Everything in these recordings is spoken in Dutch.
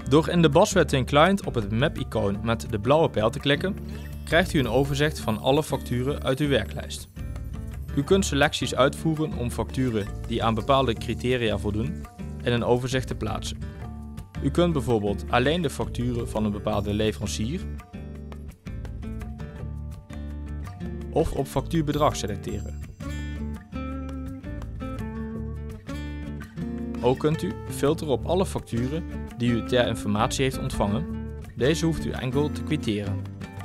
Door in de Baswetting Client op het map-icoon met de blauwe pijl te klikken, krijgt u een overzicht van alle facturen uit uw werklijst. U kunt selecties uitvoeren om facturen die aan bepaalde criteria voldoen in een overzicht te plaatsen. U kunt bijvoorbeeld alleen de facturen van een bepaalde leverancier of op factuurbedrag selecteren. Ook kunt u filteren op alle facturen die u ter informatie heeft ontvangen. Deze hoeft u enkel te kwitteren.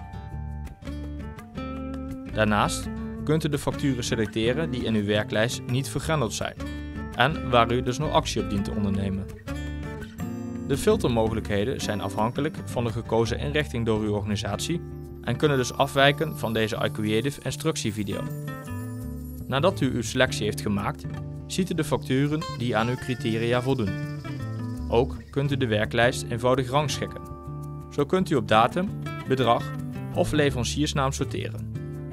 Daarnaast kunt u de facturen selecteren die in uw werklijst niet vergrendeld zijn en waar u dus nog actie op dient te ondernemen. De filtermogelijkheden zijn afhankelijk van de gekozen inrichting door uw organisatie en kunnen dus afwijken van deze iCreative instructievideo. Nadat u uw selectie heeft gemaakt, ziet u de facturen die aan uw criteria voldoen. Ook kunt u de werklijst eenvoudig rangschikken. Zo kunt u op datum, bedrag of leveranciersnaam sorteren.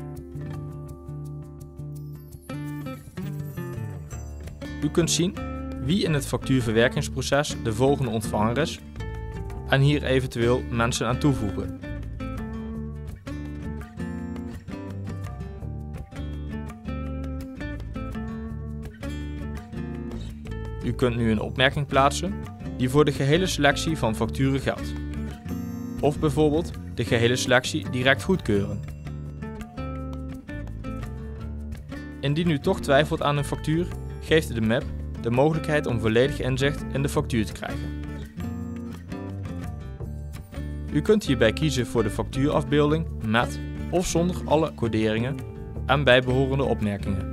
U kunt zien wie in het factuurverwerkingsproces de volgende ontvanger is en hier eventueel mensen aan toevoegen. U kunt nu een opmerking plaatsen die voor de gehele selectie van facturen geldt. Of bijvoorbeeld de gehele selectie direct goedkeuren. Indien u toch twijfelt aan een factuur, geeft de map de mogelijkheid om volledig inzicht in de factuur te krijgen. U kunt hierbij kiezen voor de factuurafbeelding met of zonder alle coderingen en bijbehorende opmerkingen.